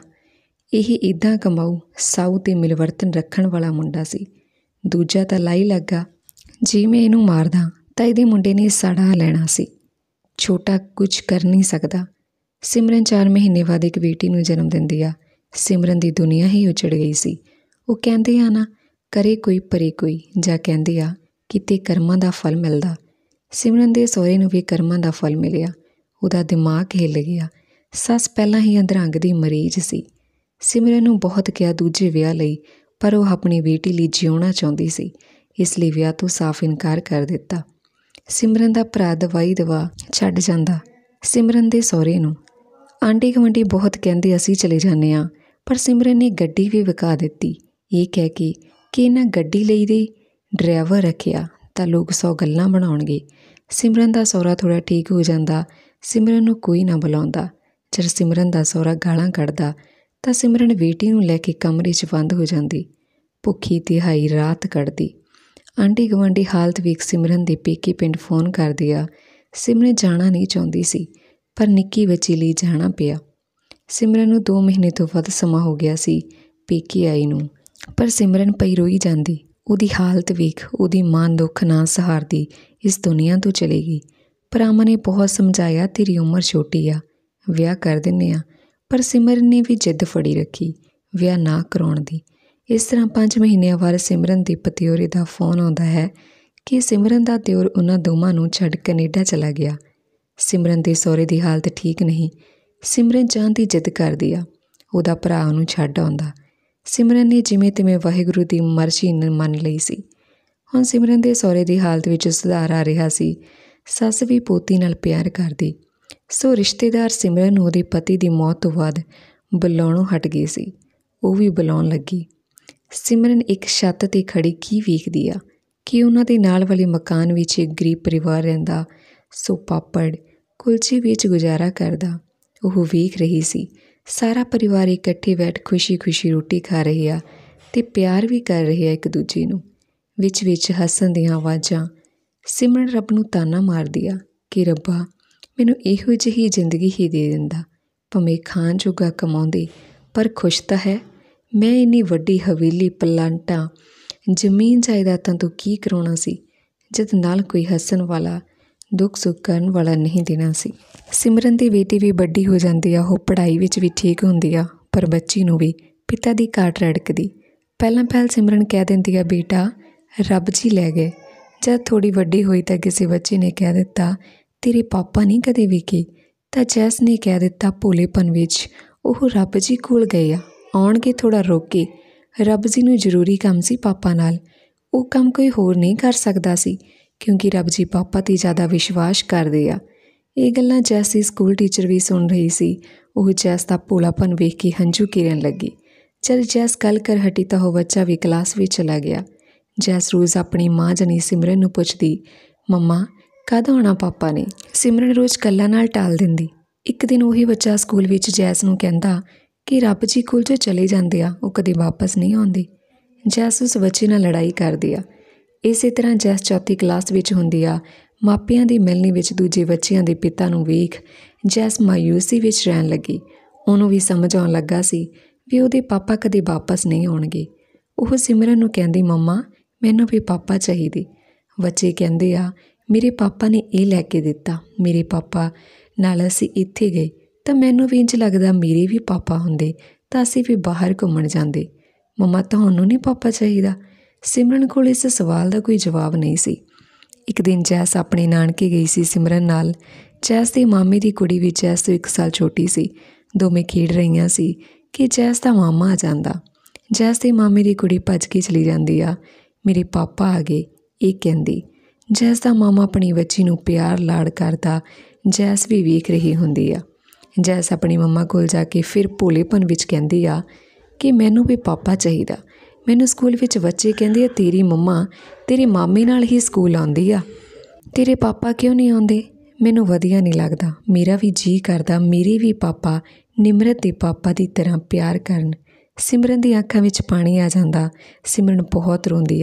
A: ਇਹ ਇੱਦਾਂ ਕਮਾਊ, ਸਾਊ ਤੇ ਮਿਲਵਰਤਨ ਰੱਖਣ ਵਾਲਾ ਮੁੰਡਾ ਸੀ। ਦੂਜਾ ਤਾਂ ਲਾਈ ਲੱਗਾ, ਜੇ ਮੈਂ ਇਹਨੂੰ ਮਾਰਦਾ ਤਾਂ ਇਹਦੇ ਮੁੰਡੇ ਨੇ ਸੜਾ ਲੈਣਾ ਸੀ। ਛੋਟਾ ਕੁਝ ਕਰ ਨਹੀਂ ਸਕਦਾ। ਸਿਮਰਨ ਚਾਰ ਮਹੀਨੇ ਬਾਅਦ ਇੱਕ ਬੇਟੀ ਨੂੰ ਜਨਮ ਦਿੰਦੀ ਆ। ਸਿਮਰਨ ਦੀ ਦੁਨੀਆ ਹੀ ਉਜੜ ਗਈ ਸੀ। ਉਹ ਕਹਿੰਦੇ ਆ ਨਾ, ਕਰੇ ਕੋਈ ਪਰੇ ਕੋਈ, ਜਾਂ ਕਹਿੰਦੇ ਆ ਕਿਤੇ ਕਰਮਾਂ ਦਾ ਫਲ ਮਿਲਦਾ। ਸਿਮਰਨ ਦੇ ਸਹੁਰੇ ਨੂੰ ਵੀ ਕਰਮਾਂ ਦਾ ਫਲ ਮਿਲਿਆ। ਉਹਦਾ ਦਿਮਾਗ ਹਿੱਲ ਗਿਆ। ਸੱਸ ਪਹਿਲਾਂ ਹੀ ਅਧਰੰਗ ਦੀ ਮਰੀਜ਼ ਸੀ। ਸਿਮਰਨ ਨੂੰ ਬਹੁਤ ਕਿਹਾ ਦੂਜੇ ਵਿਆਹ ਲਈ, ਪਰ ਉਹ ਆਪਣੀ ਬੇਟੀ ਲਈ ਜਿਉਣਾ ਚਾਹੁੰਦੀ ਸੀ, ਇਸ ਲਈ ਵਿਆਹ ਤੋਂ ਸਾਫ਼ ਇਨਕਾਰ ਕਰ ਦਿੱਤਾ। ਸਿਮਰਨ ਦਾ ਭਰਾ ਦਵਾਈ ਦਵਾ ਛੱਡ ਜਾਂਦਾ ਸਿਮਰਨ ਦੇ ਸਹੁਰੇ ਨੂੰ। ਆਂਢੀ ਗੁਆਂਢੀ ਬਹੁਤ ਕਹਿੰਦੇ ਅਸੀਂ ਚਲੇ ਜਾਂਦੇ ਹਾਂ, ਪਰ ਸਿਮਰਨ ਨੇ ਗੱਡੀ ਵੀ ਵਿਕਾ ਦਿੱਤੀ, ਇਹ ਕਹਿ ਕੇ ਕਿ ਇਹਨਾਂ ਗੱਡੀ ਲਈ ਦੇ ਡਰਾਈਵਰ ਰੱਖਿਆ ਤਾਂ ਲੋਕ ਸੌ ਗੱਲਾਂ ਬਣਾਉਣਗੇ। ਸਿਮਰਨ ਦਾ ਸਹੁਰਾ ਥੋੜ੍ਹਾ ਠੀਕ ਹੋ ਜਾਂਦਾ, ਸਿਮਰਨ ਨੂੰ ਕੋਈ ਨਾ ਬੁਲਾਉਂਦਾ। ਜਦ ਸਿਮਰਨ ਦਾ ਸਹੁਰਾ ਗਾਲਾਂ ਕੱਢਦਾ ਤਾਂ ਸਿਮਰਨ ਬੇਟੀ ਨੂੰ ਲੈ ਕੇ ਕਮਰੇ 'ਚ ਬੰਦ ਹੋ ਜਾਂਦੀ, ਭੁੱਖੀ ਤਿਹਾਈ ਰਾਤ ਕੱਢਦੀ। ਆਂਢੀ ਗੁਆਂਢੀ ਹਾਲਤ ਵੇਖ ਸਿਮਰਨ ਦੇ ਪੇਕੇ ਪਿੰਡ ਫੋਨ ਕਰਦੇ ਆ। ਸਿਮਰਨ ਜਾਣਾ ਨਹੀਂ ਚਾਹੁੰਦੀ ਸੀ, ਪਰ ਨਿੱਕੀ ਬੱਚੀ ਲਈ ਜਾਣਾ ਪਿਆ। ਸਿਮਰਨ ਨੂੰ ਦੋ ਮਹੀਨੇ ਤੋਂ ਵੱਧ ਸਮਾਂ ਹੋ ਗਿਆ ਸੀ ਪੇਕੇ ਆਈ ਨੂੰ, ਪਰ ਸਿਮਰਨ ਪਈ ਰੋਈ ਜਾਂਦੀ। ਉਹਦੀ ਹਾਲਤ ਵੇਖ ਉਹਦੀ ਮਾਂ ਦੁੱਖ ਨਾ ਸਹਾਰਦੀ ਇਸ ਦੁਨੀਆ ਤੋਂ ਚਲੀ ਗਈ। ਭਰਾਵਾਂ ਨੇ ਬਹੁਤ ਸਮਝਾਇਆ, ਤੇਰੀ ਉਮਰ ਛੋਟੀ ਆ, ਵਿਆਹ ਕਰ ਦਿੰਦੇ ਆ, ਪਰ ਸਿਮਰਨ ਨੇ ਵੀ ਜਿੱਦ ਫੜੀ ਰੱਖੀ ਵਿਆਹ ਨਾ ਕਰਾਉਣ ਦੀ। ਇਸ ਤਰ੍ਹਾਂ ਪੰਜ ਮਹੀਨਿਆਂ ਬਾਅਦ ਸਿਮਰਨ ਦੇ ਪਤਿਓਰੇ ਦਾ ਫੋਨ ਆਉਂਦਾ ਹੈ ਕਿ ਸਿਮਰਨ ਦਾ ਦਿਓਰ ਉਹਨਾਂ ਦੋਵਾਂ ਨੂੰ ਛੱਡ ਕੈਨੇਡਾ ਚਲਾ ਗਿਆ। ਸਿਮਰਨ ਦੇ ਸਹੁਰੇ ਦੀ ਹਾਲਤ ਠੀਕ ਨਹੀਂ। ਸਿਮਰਨ ਜਾਣ ਦੀ ਜਿੱਦ ਕਰਦੀ ਆ। ਉਹਦਾ ਭਰਾ ਉਹਨੂੰ ਛੱਡ ਆਉਂਦਾ। ਸਿਮਰਨ ਨੇ ਜਿਵੇਂ ਤਿਵੇਂ ਵਾਹਿਗੁਰੂ ਦੀ ਮਰਜ਼ੀ ਮੰਨ ਲਈ ਸੀ। ਹੁਣ ਸਿਮਰਨ ਦੇ ਸਹੁਰੇ ਦੀ ਹਾਲਤ ਵਿੱਚ ਸੁਧਾਰ ਆ ਰਿਹਾ ਸੀ। ਸੱਸ ਵੀ ਪੋਤੀ ਨਾਲ ਪਿਆਰ ਕਰਦੀ, ਸੋ ਰਿਸ਼ਤੇਦਾਰ ਸਿਮਰਨ ਨੂੰ ਉਹਦੇ ਪਤੀ ਦੀ ਮੌਤ ਤੋਂ ਬਾਅਦ ਬੁਲਾਉਣੋਂ ਹਟ ਗਈ ਸੀ। ਉਹ ਵੀ ਬੁਲਾਉਣ ਲੱਗੀ। ਸਿਮਰਨ ਇੱਕ ਛੱਤ 'ਤੇ ਖੜੀ ਕੀ ਵੇਖਦੀ ਆ ਕਿ ਉਹਨਾਂ ਦੇ ਨਾਲ ਵਾਲੇ ਮਕਾਨ ਵਿੱਚ ਇੱਕ ਗਰੀਬ ਪਰਿਵਾਰ ਰਹਿੰਦਾ, ਸੋ ਪਾਪੜ ਕੁਲਚੇ ਵਿੱਚ ਗੁਜ਼ਾਰਾ ਕਰਦਾ। ਉਹ ਵੇਖ ਰਹੀ ਸੀ ਸਾਰਾ ਪਰਿਵਾਰ ਇਕੱਠੇ ਬੈਠ ਖੁਸ਼ੀ ਖੁਸ਼ੀ ਰੋਟੀ ਖਾ ਰਹੇ ਆ ਅਤੇ ਪਿਆਰ ਵੀ ਕਰ ਰਹੇ ਆ ਇੱਕ ਦੂਜੇ ਨੂੰ। ਵਿੱਚ ਵਿੱਚ ਹੱਸਣ ਦੀਆਂ ਆਵਾਜ਼ਾਂ। ਸਿਮਰਨ ਰੱਬ ਨੂੰ ਤਾਨਾ ਮਾਰਦੀ ਆ ਕਿ ਰੱਬਾ ਮੈਨੂੰ ਇਹੋ ਜਿਹੀ ਜ਼ਿੰਦਗੀ ਹੀ ਦੇ ਦਿੰਦਾ, ਭਾਵੇਂ ਖਾਣ ਜੋਗਾ ਕਮਾਉਂਦੇ, ਪਰ ਖੁਸ਼ ਤਾਂ ਹੈ। ਮੈਂ ਇੰਨੀ ਵੱਡੀ ਹਵੇਲੀ, ਪਲਾਂਟਾਂ, ਜ਼ਮੀਨ ਜਾਇਦਾਦਾਂ ਤੋਂ ਕੀ ਕਰਾਉਣਾ ਸੀ, ਜਦ ਨਾਲ ਕੋਈ ਹੱਸਣ ਵਾਲਾ, ਦੁੱਖ ਸੁੱਖ ਕਰਨ ਵਾਲਾ ਨਹੀਂ ਦੇਣਾ ਸੀ। ਸਿਮਰਨ ਦੀ ਬੇਟੀ ਵੀ ਵੱਡੀ ਹੋ ਜਾਂਦੀ ਆ। ਉਹ ਪੜ੍ਹਾਈ ਵਿੱਚ ਵੀ ਠੀਕ ਹੁੰਦੀ ਆ, ਪਰ ਬੱਚੀ ਨੂੰ ਵੀ ਪਿਤਾ ਦੀ ਘਾਟ ਰੜਕਦੀ। ਪਹਿਲਾਂ ਪਹਿਲ ਸਿਮਰਨ ਕਹਿ ਦਿੰਦੀ ਆ, ਬੇਟਾ ਰੱਬ ਜੀ ਲੈ ਗਏ। ਜਦ ਥੋੜ੍ਹੀ ਵੱਡੀ ਹੋਈ ਤਾਂ ਕਿਸੇ ਬੱਚੇ ਨੇ ਕਹਿ ਦਿੱਤਾ, ਤੇਰੇ ਪਾਪਾ ਨਹੀਂ ਕਦੇ ਵਿਕੇ। ਤਾਂ ਜੈਸ ਨੇ ਕਹਿ ਦਿੱਤਾ ਭੋਲੇਪਨ ਵਿੱਚ, ਉਹ ਰੱਬ ਜੀ ਕੋਲ ਗਏ ਆ, ਆਉਣਗੇ ਥੋੜ੍ਹਾ ਰੁਕ ਕੇ। ਰੱਬ ਜੀ ਨੂੰ ਜ਼ਰੂਰੀ ਕੰਮ ਸੀ ਪਾਪਾ ਨਾਲ, ਉਹ ਕੰਮ ਕੋਈ ਹੋਰ ਨਹੀਂ ਕਰ ਸਕਦਾ ਸੀ, ਕਿਉਂਕਿ ਰੱਬ ਜੀ ਪਾਪਾ 'ਤੇ ਜ਼ਿਆਦਾ ਵਿਸ਼ਵਾਸ ਕਰਦੇ ਆ। ਇਹ ਗੱਲਾਂ ਜੈਸ ਦੀ ਸਕੂਲ ਟੀਚਰ ਵੀ ਸੁਣ ਰਹੀ ਸੀ। ਉਹ ਜੈਸ ਦਾ ਭੋਲਾਪਨ ਵੇਖ ਕੇ ਹੰਝੂ ਕਿਰਨ ਲੱਗੀ। ਜਦ ਜੈਸ ਗੱਲ ਕਰ ਹਟੀ ਤਾਂ ਉਹ ਬੱਚਾ ਵੀ ਕਲਾਸ ਵਿੱਚ ਚਲਾ ਗਿਆ। ਜੈਸ ਰੋਜ਼ ਆਪਣੀ ਮਾਂ ਜਣੀ ਸਿਮਰਨ ਨੂੰ ਪੁੱਛਦੀ, ਮੰਮਾ ਕਦ ਆਉਣਾ ਪਾਪਾ ਨੇ। ਸਿਮਰਨ ਰੋਜ਼ ਗੱਲਾਂ ਨਾਲ ਟਾਲ ਦਿੰਦੀ। ਇੱਕ ਦਿਨ ਉਹੀ ਬੱਚਾ ਸਕੂਲ ਵਿੱਚ ਜੈਸ ਨੂੰ ਕਹਿੰਦਾ ਕਿ ਰੱਬ ਜੀ ਕੋਲ ਜੋ ਚਲੇ ਜਾਂਦੇ ਆ ਉਹ ਕਦੇ ਵਾਪਸ ਨਹੀਂ ਆਉਂਦੇ। ਜੈਸ ਉਸ ਬੱਚੇ ਨਾਲ ਲੜਾਈ ਕਰਦੀ ਆ। ਇਸੇ ਤਰ੍ਹਾਂ ਜੈਸ ਚੌਥੀ ਕਲਾਸ ਵਿੱਚ ਹੁੰਦੀ ਆ। ਮਾਪਿਆਂ ਦੀ ਮਿਲਣੀ ਵਿੱਚ ਦੂਜੇ ਬੱਚਿਆਂ ਦੇ ਪਿਤਾ ਨੂੰ ਵੇਖ ਜੈਸ ਮਾਯੂਸੀ ਵਿੱਚ ਰਹਿਣ ਲੱਗੀ। ਉਹਨੂੰ ਵੀ ਸਮਝ ਆਉਣ ਲੱਗਾ ਸੀ ਵੀ ਉਹਦੇ ਪਾਪਾ ਕਦੇ ਵਾਪਸ ਨਹੀਂ ਆਉਣਗੇ। ਉਹ ਸਿਮਰਨ ਨੂੰ ਕਹਿੰਦੀ, ਮੰਮਾ ਮੈਨੂੰ ਵੀ ਪਾਪਾ ਚਾਹੀਦੇ। ਬੱਚੇ ਕਹਿੰਦੇ ਆ, ਮੇਰੇ ਪਾਪਾ ਨੇ ਇਹ ਲੈ ਕੇ ਦਿੱਤਾ, ਮੇਰੇ ਪਾਪਾ ਨਾਲ ਅਸੀਂ ਇੱਥੇ ਗਏ। ਤਾਂ ਮੈਨੂੰ ਵੀ ਇੰਝ ਲੱਗਦਾ ਮੇਰੇ ਵੀ ਪਾਪਾ ਹੁੰਦੇ ਤਾਂ ਅਸੀਂ ਵੀ ਬਾਹਰ ਘੁੰਮਣ ਜਾਂਦੇ। ਮੰਮਾ ਤੁਹਾਨੂੰ ਨਹੀਂ ਪਾਪਾ ਚਾਹੀਦਾ? ਸਿਮਰਨ ਕੋਲ ਇਸ ਸਵਾਲ ਦਾ ਕੋਈ ਜਵਾਬ ਨਹੀਂ ਸੀ। ਇੱਕ ਦਿਨ ਜੈਸ ਆਪਣੇ ਨਾਨਕੇ ਗਈ ਸੀ ਸਿਮਰਨ ਨਾਲ। ਜੈਸ ਦੇ ਮਾਮੇ ਦੀ ਕੁੜੀ ਵੀ ਜੈਸ ਤੋਂ ਇੱਕ ਸਾਲ ਛੋਟੀ ਸੀ। ਦੋਵੇਂ ਖੇਡ ਰਹੀਆਂ ਸੀ ਕਿ ਜੈਸ ਦਾ ਮਾਮਾ ਆ ਜਾਂਦਾ। ਜੈਸ ਦੇ ਮਾਮੇ ਦੀ ਕੁੜੀ ਭੱਜ ਕੇ ਚਲੀ ਜਾਂਦੀ ਆ। ਮੇਰੇ ਪਾਪਾ ਆ ਗਏ ਇਹ ਕਹਿੰਦੀ। ਜੈਸ ਦਾ ਮਾਮਾ ਆਪਣੀ ਬੱਚੀ ਨੂੰ ਪਿਆਰ ਲਾਡ ਕਰਦਾ ਜੈਸ ਵੀ ਵੇਖ ਰਹੀ ਹੁੰਦੀ ਆ। ਜੈਸ ਆਪਣੀ ਮੰਮਾ ਕੋਲ ਜਾ ਕੇ ਫਿਰ ਭੋਲੇਪਨ ਵਿੱਚ ਕਹਿੰਦੀ ਆ ਕਿ ਮੈਨੂੰ ਵੀ ਪਾਪਾ ਚਾਹੀਦਾ। ਮੈਨੂੰ ਸਕੂਲ ਵਿੱਚ ਬੱਚੇ ਕਹਿੰਦੇ ਆ, ਤੇਰੀ ਮੰਮਾ ਤੇਰੇ ਮਾਮੇ ਨਾਲ ਹੀ ਸਕੂਲ ਆਉਂਦੀ ਆ, ਤੇਰੇ ਪਾਪਾ ਕਿਉਂ ਨਹੀਂ ਆਉਂਦੇ? ਮੈਨੂੰ ਵਧੀਆ ਨਹੀਂ ਲੱਗਦਾ। ਮੇਰਾ ਵੀ ਜੀਅ ਕਰਦਾ ਮੇਰੇ ਵੀ ਪਾਪਾ ਨਿਮਰਤ ਦੇ ਪਾਪਾ ਦੀ ਤਰ੍ਹਾਂ ਪਿਆਰ ਕਰਨ। ਸਿਮਰਨ ਦੀ ਅੱਖਾਂ ਵਿੱਚ ਪਾਣੀ ਆ ਜਾਂਦਾ। ਸਿਮਰਨ ਬਹੁਤ ਰੋਂਦੀ ਆ।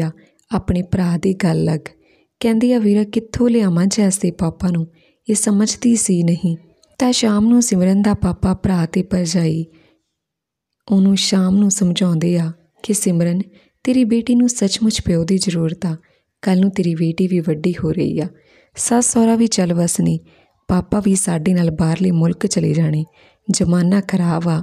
A: ਆਪਣੇ ਭਰਾ ਦੀ ਗੱਲ ਲੱਗ। ਕਹਿੰਦੀ ਆ ਵੀਰਾ ਕਿੱਥੋਂ ਲਿਆਵਾਂ ਜੈਸ ਦੇ ਪਾਪਾ ਨੂੰ, ਇਹ ਸਮਝਦੀ ਸੀ ਨਹੀਂ। ਤਾਂ ਸ਼ਾਮ ਨੂੰ ਸਿਮਰਨ ਦਾ ਪਾਪਾ ਭਰਾ ਅਤੇ ਭਰਜਾਈ ਉਹਨੂੰ ਸ਼ਾਮ ਨੂੰ ਸਮਝਾਉਂਦੇ ਆ ਕਿ ਸਿਮਰਨ ਤੇਰੀ ਬੇਟੀ ਨੂੰ ਸੱਚਮੁੱਚ ਪਿਓ ਦੀ ਜ਼ਰੂਰਤ ਆ। ਕੱਲ੍ਹ ਨੂੰ ਤੇਰੀ ਬੇਟੀ ਵੀ ਵੱਡੀ ਹੋ ਰਹੀ ਆ, ਸੱਸ ਸਹੁਰਾ ਵੀ ਚੱਲ ਵਸਣੀ, ਪਾਪਾ ਵੀ ਸਾਡੇ ਨਾਲ ਬਾਹਰਲੇ ਮੁਲਕ ਚਲੇ ਜਾਣੇ, ਜ਼ਮਾਨਾ ਖਰਾਬ ਆ,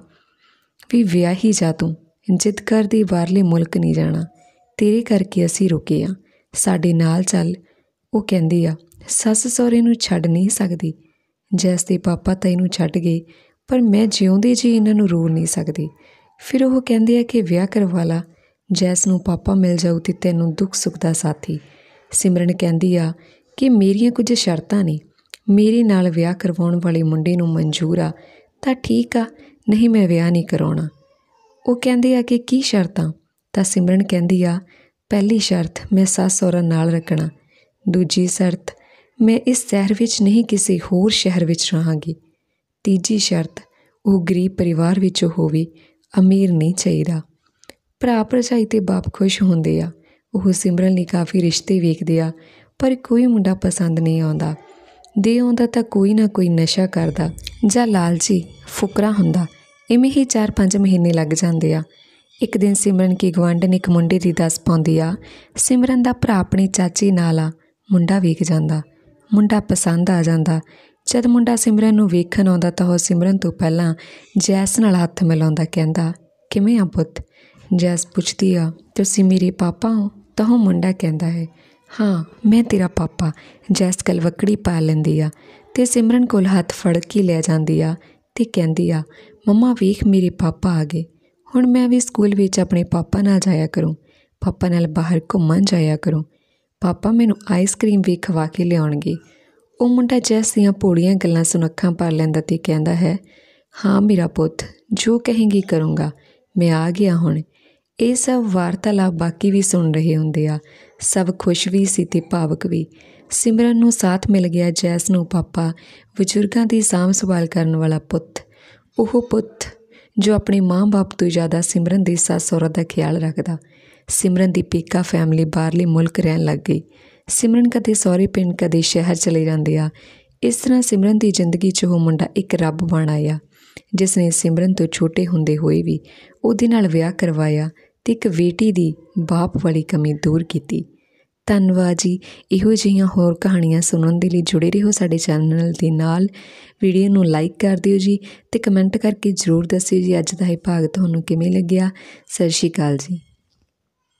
A: ਵੀ ਵਿਆਹੀ ਜਾ ਤੂੰ, ਜਿੱਦ ਕਰਦੀ ਬਾਹਰਲੇ ਮੁਲਕ ਨਹੀਂ ਜਾਣਾ, ਤੇਰੇ ਕਰਕੇ ਅਸੀਂ ਰੁਕੇ ਆ, ਸਾਡੇ ਨਾਲ ਚੱਲ। ਉਹ ਕਹਿੰਦੀ ਆ ਸੱਸ ਸਹੁਰੇ ਨੂੰ ਛੱਡ ਨਹੀਂ ਸਕਦੀ, ਜੈਸ ਦੇ ਪਾਪਾ ਤਾਂ ਇਹਨੂੰ ਛੱਡ ਗਏ, ਪਰ ਮੈਂ ਜਿਉਂਦੇ ਜੀ ਇਹਨਾਂ ਨੂੰ ਰੋਲ ਨਹੀਂ ਸਕਦੀ। ਫਿਰ ਉਹ ਕਹਿੰਦੇ ਆ ਕਿ ਵਿਆਹ ਕਰਵਾ ਲਾ, ਜੈਸ ਨੂੰ ਪਾਪਾ ਮਿਲ ਜਾਊ ਅਤੇ ਤੈਨੂੰ ਦੁੱਖ ਸੁੱਖ ਦਾ ਸਾਥੀ। ਸਿਮਰਨ ਕਹਿੰਦੀ ਆ ਕਿ ਮੇਰੀਆਂ ਕੁਝ ਸ਼ਰਤਾਂ ਨੇ, ਮੇਰੇ ਨਾਲ ਵਿਆਹ ਕਰਵਾਉਣ ਵਾਲੇ ਮੁੰਡੇ ਨੂੰ ਮਨਜ਼ੂਰ ਆ ਤਾਂ ਠੀਕ ਆ, ਨਹੀਂ ਮੈਂ ਵਿਆਹ ਨਹੀਂ ਕਰਾਉਣਾ। ਉਹ ਕਹਿੰਦੇ ਆ ਕਿ ਕੀ ਸ਼ਰਤਾਂ? ਤਾਂ ਸਿਮਰਨ ਕਹਿੰਦੀ ਆ ਪਹਿਲੀ ਸ਼ਰਤ ਮੈਂ ਸੱਸ ਸਹੁਰਾ ਨਾਲ ਰੱਖਣਾ, ਦੂਜੀ ਸ਼ਰਤ ਮੈਂ ਇਸ ਸ਼ਹਿਰ ਵਿੱਚ ਨਹੀਂ ਕਿਸੇ ਹੋਰ ਸ਼ਹਿਰ ਵਿੱਚ ਰਹਾਂਗੀ, ਤੀਜੀ ਸ਼ਰਤ ਉਹ ਗਰੀਬ ਪਰਿਵਾਰ ਵਿੱਚੋਂ ਹੋਵੇ, ਅਮੀਰ ਨਹੀਂ ਚਾਹੀਦਾ। ਭਰਾ ਭਰਜਾਈ ਅਤੇ ਬਾਪ ਖੁਸ਼ ਹੁੰਦੇ ਆ। ਉਹ ਸਿਮਰਨ ਲਈ ਕਾਫੀ ਰਿਸ਼ਤੇ ਵੇਖਦੇ ਆ, ਪਰ ਕੋਈ ਮੁੰਡਾ ਪਸੰਦ ਨਹੀਂ ਆਉਂਦਾ। ਦੇ ਆਉਂਦਾ ਤਾਂ ਕੋਈ ਨਾ ਕੋਈ ਨਸ਼ਾ ਕਰਦਾ ਜਾਂ ਲਾਲਚੀ ਫੁਕਰਾ ਹੁੰਦਾ। ਇਵੇਂ ਹੀ ਚਾਰ ਪੰਜ ਮਹੀਨੇ ਲੱਗ ਜਾਂਦੇ ਆ। ਇੱਕ ਦਿਨ ਸਿਮਰਨ ਕੀ ਗੁਆਂਢਣ ਇੱਕ ਮੁੰਡੇ ਦੀ ਦੱਸ ਪਾਉਂਦੀ ਆ, ਸਿਮਰਨ ਦਾ ਭਰਾ ਆਪਣੀ ਚਾਚੀ ਨਾਲ ਆ, ਮੁੰਡਾ ਵੇਖ ਜਾਂਦਾ, ਮੁੰਡਾ ਪਸੰਦ ਆ ਜਾਂਦਾ। ਜਦ ਮੁੰਡਾ ਸਿਮਰਨ ਨੂੰ ਵੇਖਣ ਆਉਂਦਾ ਤਾਂ ਉਹ ਸਿਮਰਨ ਤੋਂ ਪਹਿਲਾਂ ਜੈਸ ਨਾਲ ਹੱਥ ਮਿਲਾਉਂਦਾ, ਕਹਿੰਦਾ ਕਿਵੇਂ ਆ ਪੁੱਤ? ਜੈਸ ਪੁੱਛਦੀ ਆ ਤੁਸੀਂ ਮੇਰੇ ਪਾਪਾ ਹੋ? ਤਾਂ ਉਹ ਮੁੰਡਾ ਕਹਿੰਦਾ ਹੈ ਹਾਂ ਮੈਂ ਤੇਰਾ ਪਾਪਾ। ਜੈਸ ਗਲਵੱਕੜੀ ਪਾ ਲੈਂਦੀ ਆ ਅਤੇ ਸਿਮਰਨ ਕੋਲ ਹੱਥ ਫੜ ਕੇ ਲੈ ਜਾਂਦੀ ਆ ਅਤੇ ਕਹਿੰਦੀ ਆ ਮੰਮਾ ਵੇਖ ਮੇਰੇ ਪਾਪਾ ਆ ਗਏ, ਹੁਣ ਮੈਂ ਵੀ ਸਕੂਲ ਵਿੱਚ ਆਪਣੇ ਪਾਪਾ ਨਾਲ ਜਾਇਆ ਕਰੂੰ, ਪਾਪਾ ਨਾਲ ਬਾਹਰ ਘੁੰਮਣ ਜਾਇਆ ਕਰੂੰ, ਪਾਪਾ ਮੈਨੂੰ ਆਈਸ ਕ੍ਰੀਮ ਵੀ ਖਵਾ ਕੇ ਲਿਆਉਣਗੇ। ਉਹ ਮੁੰਡਾ ਜੈਸ ਦੀਆਂ ਭੋਲੀਆਂ ਗੱਲਾਂ ਸੁਣ ਅੱਖਾਂ ਭਰ ਲੈਂਦਾ ਅਤੇ ਕਹਿੰਦਾ ਹੈ ਹਾਂ ਮੇਰਾ ਪੁੱਤ, ਜੋ ਕਹੇਂਗੀ ਕਰੂੰਗਾ, ਮੈਂ ਆ ਗਿਆ ਹੁਣ। ਇਹ ਸਭ ਵਾਰਤਾਲਾਪ ਬਾਕੀ ਵੀ ਸੁਣ ਰਹੇ ਹੁੰਦੇ ਆ। ਸਭ ਖੁਸ਼ ਵੀ ਸੀ ਅਤੇ ਭਾਵੁਕ ਵੀ। ਸਿਮਰਨ ਨੂੰ ਸਾਥ ਮਿਲ ਗਿਆ, ਜੈਸ ਨੂੰ ਪਾਪਾ, ਬਜ਼ੁਰਗਾਂ ਦੀ ਸਾਂਭ ਸੰਭਾਲ ਕਰਨ ਵਾਲਾ ਪੁੱਤ, ਉਹ ਪੁੱਤ ਜੋ ਆਪਣੇ ਮਾਂ ਬਾਪ ਤੋਂ ਜ਼ਿਆਦਾ ਸਿਮਰਨ ਦੀ ਸੱਸ ਸਹੁਰਾ ਦਾ ਖਿਆਲ ਰੱਖਦਾ। ਸਿਮਰਨ ਦੀ ਪੇਕਾ ਫੈਮਿਲੀ ਬਾਹਰਲੇ ਮੁਲਕ ਰਹਿਣ ਲੱਗ ਗਈ। ਸਿਮਰਨ ਕਦੇ ਸਹੁਰੇ ਪਿੰਡ ਕਦੇ ਸ਼ਹਿਰ ਚਲੇ ਜਾਂਦੇ ਆ। ਇਸ ਤਰ੍ਹਾਂ ਸਿਮਰਨ ਦੀ ਜ਼ਿੰਦਗੀ 'ਚ ਉਹ ਮੁੰਡਾ ਇੱਕ ਰੱਬ ਬਣ ਆਇਆ, ਜਿਸ ਨੇ ਸਿਮਰਨ ਤੋਂ ਛੋਟੇ ਹੁੰਦੇ ਹੋਏ ਵੀ ਉਹਦੇ ਨਾਲ ਵਿਆਹ ਕਰਵਾਇਆ ਅਤੇ ਇੱਕ ਬੇਟੀ ਦੀ ਬਾਪ ਵਾਲੀ ਕਮੀ ਦੂਰ ਕੀਤੀ। ਧੰਨਵਾਦ ਜੀ। ਇਹੋ ਜਿਹੀਆਂ ਹੋਰ ਕਹਾਣੀਆਂ ਸੁਣਨ ਦੇ ਲਈ ਜੁੜੇ ਰਹੋ ਸਾਡੇ ਚੈਨਲ ਦੇ ਨਾਲ। ਵੀਡੀਓ ਨੂੰ ਲਾਈਕ ਕਰ ਦਿਓ ਜੀ ਅਤੇ ਕਮੈਂਟ ਕਰਕੇ ਜ਼ਰੂਰ ਦੱਸਿਓ ਜੀ ਅੱਜ ਦਾ ਇਹ ਭਾਗ ਤੁਹਾਨੂੰ ਕਿਵੇਂ ਲੱਗਿਆ। ਸਤਿ ਸ਼੍ਰੀ ਅਕਾਲ ਜੀ।